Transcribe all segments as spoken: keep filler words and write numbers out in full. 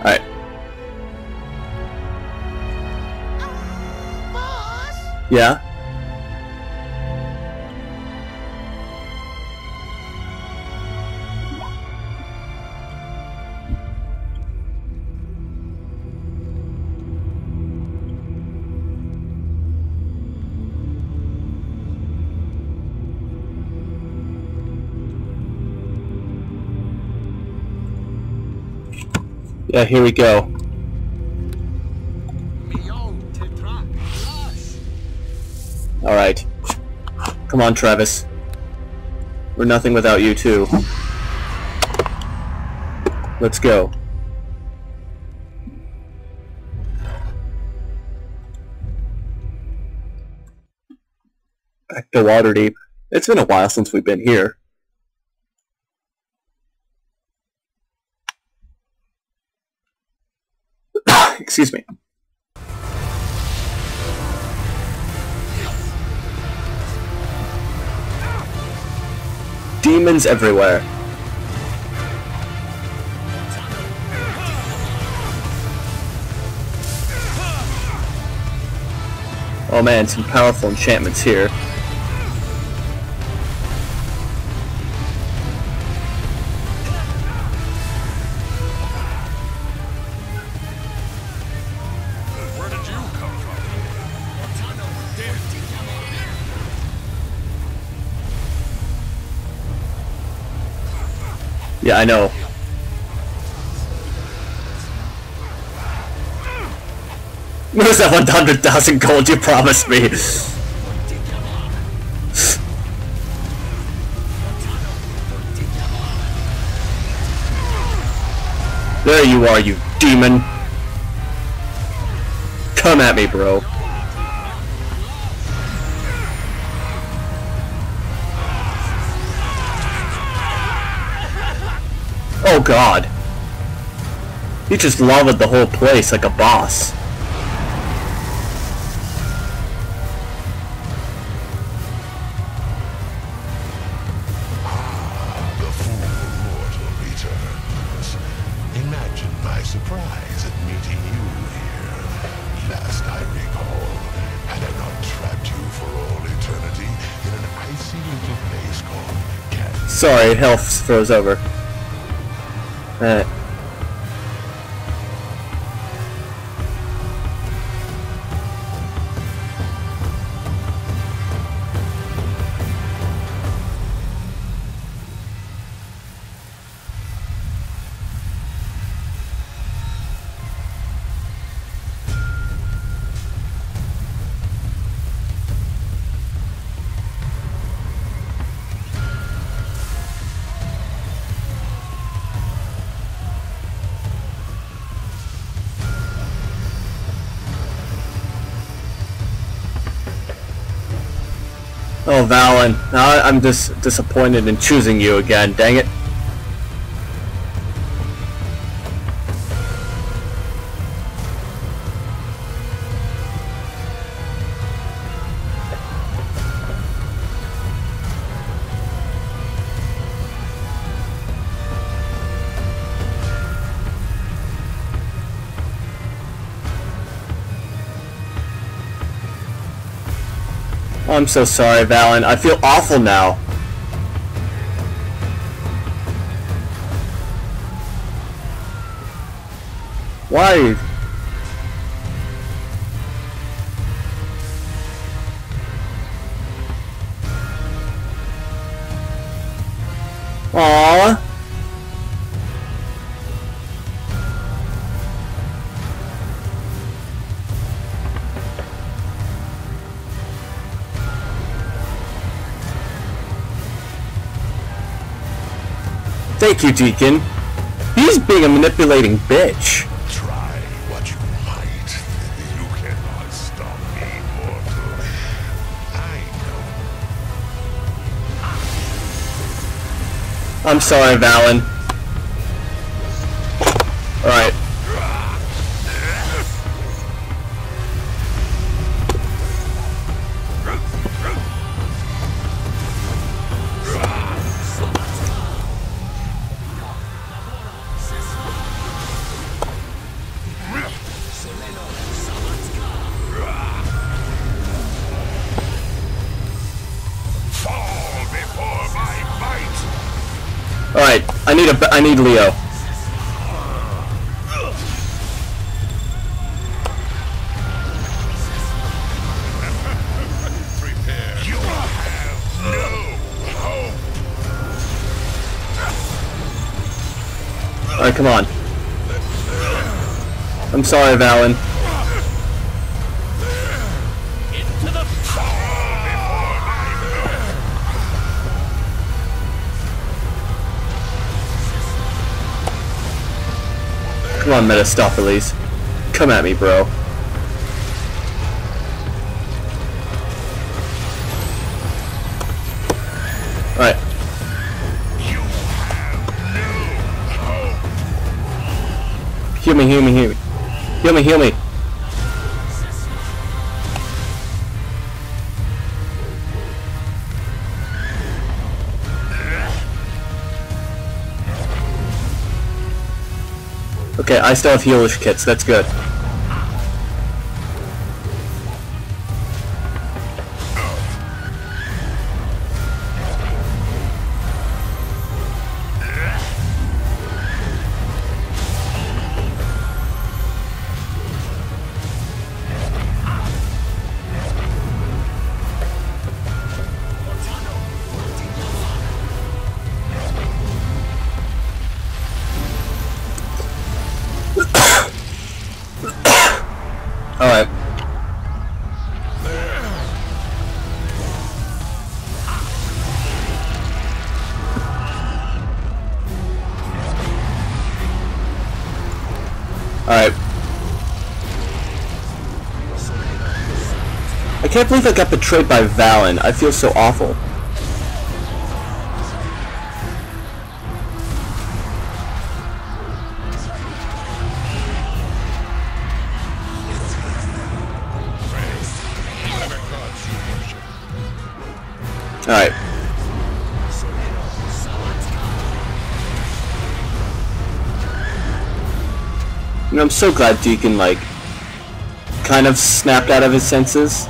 Alright. Uh, boss? Yeah? Yeah, here we go. Alright. Come on, Travis. We're nothing without you, too. Let's go. Back to Waterdeep. It's been a while since we've been here. Excuse me. Demons everywhere. Oh man, some powerful enchantments here. Yeah, I know. Where's that one hundred thousand gold you promised me? There you are, you demon. Come at me, bro. Oh god. He just lavaed the whole place like a boss. The full mortal returns. Imagine my surprise at meeting you here. Last I recall, had I not trapped you for all eternity in an icy little place called Cat. Sorry, health froze over. Uh, Oh, Valen, now I'm just disappointed in choosing you again, dang it. Oh, I'm so sorry, Valen. I feel awful now. Why? Aww. Thank you, Deacon. He's being a manipulating bitch. Try what you might. You cannot stop me, mortal. I know. I'm sorry, Valen. Alright. I need a. I need Leo. Prepare. You have no hope. All right, come on. I'm sorry, Valen. Into the fall before my Come on, Metastopheles. Come at me, bro. Alright. You have no hope. Heal me, heal me, heal me. Heal me, heal me. Okay, I still have healish kits, that's good. Alright. Alright. I can't believe I got betrayed by Valen. I feel so awful. Alright. You know, I'm so glad Deacon, like, kind of snapped out of his senses.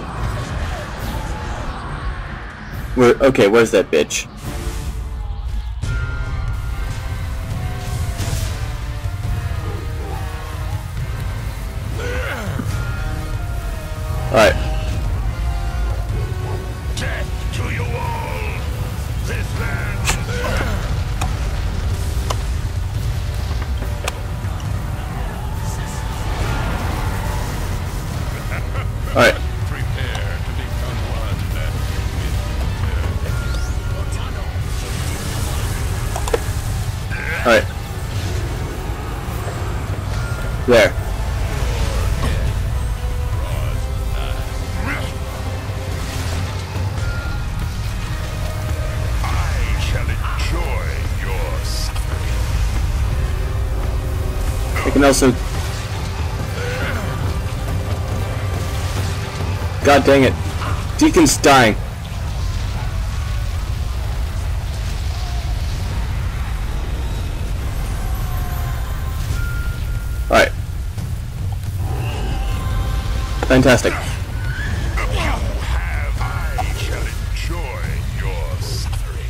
Where, okay, where's that bitch? Alright. Death to you all. This land. Alright. Prepare to become one with Alright. There. I shall enjoy your suffering. I can also... God dang it. Deacon's dying. Alright. Fantastic. You have. I shall enjoy your suffering.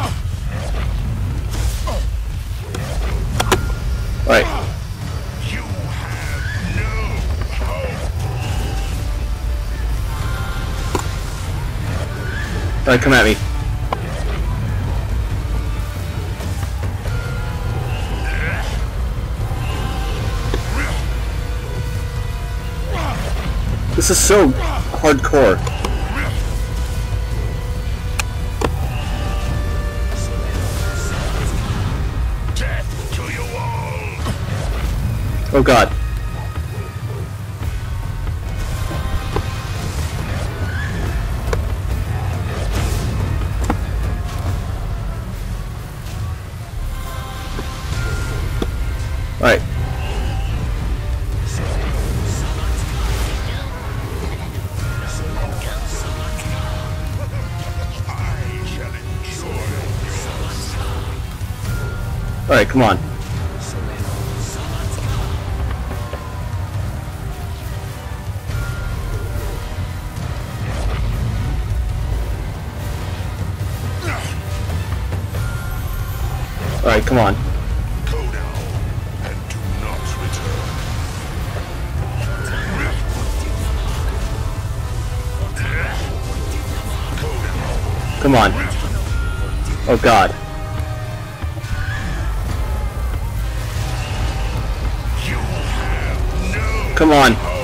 Alright. You have no hope. Alright, come at me. This is so hardcore. Death to you all. Oh god. Alright. I shall enjoy your suffering. Alright, come on. Alright, come on. Go now, and do not return. Go now. Come on. Oh god. You have no Come on. hope.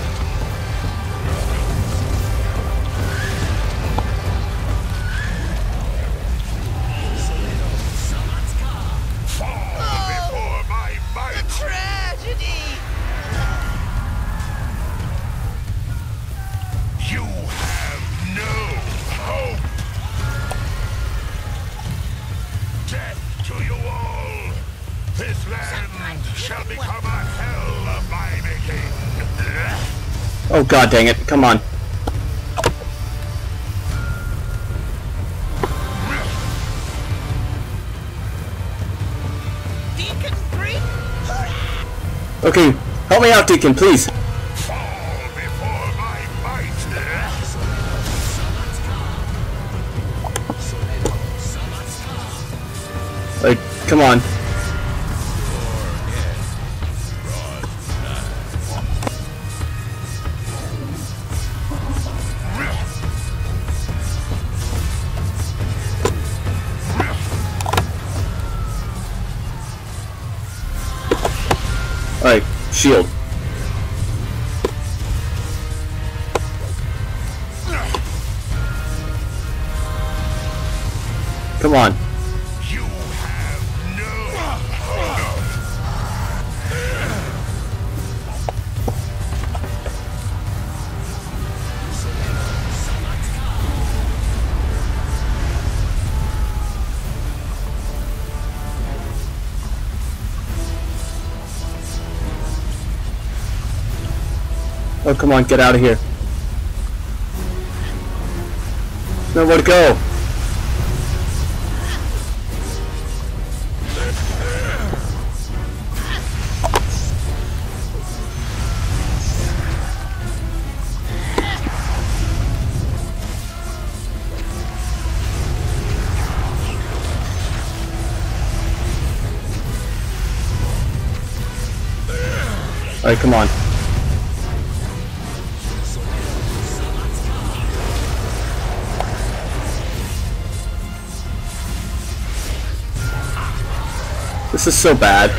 Fall before my might. Tragedy! You have no hope. Death to you all. This land shall become a hell of my making. Oh god dang it. Come on. Deacon Green? Hurrah! Okay, help me out, Deacon, please. Fall before my might. Like, come on. Alright, shield. Come on. You have no hope. Oh, come on, get out of here. Nowhere to go. Alright, come on. This is so bad.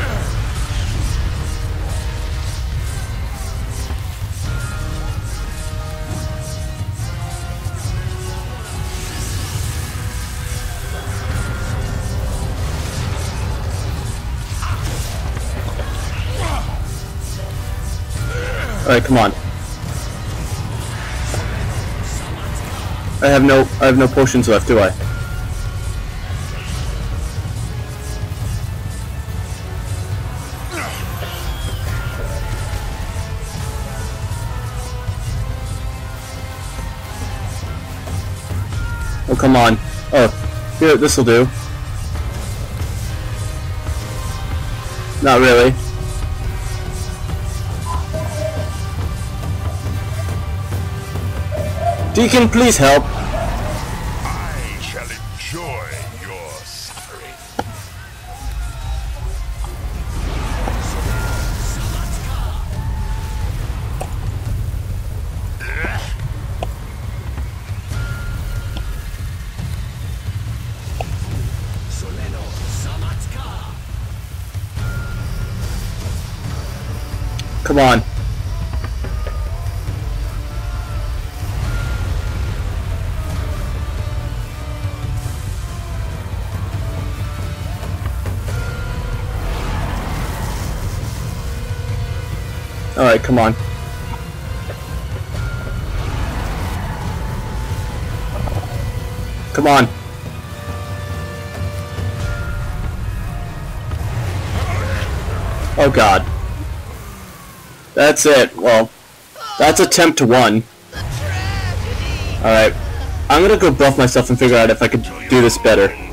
Alright, come on. I have no I have no potions left, do I? Oh, come on. Oh, here, this'll do. Not really. Deacon, please help. I shall enjoy your suffering. Come on. Alright, come on. Come on. Oh god. That's it. Well, that's attempt to one. Alright. I'm gonna go buff myself and figure out if I could do this better.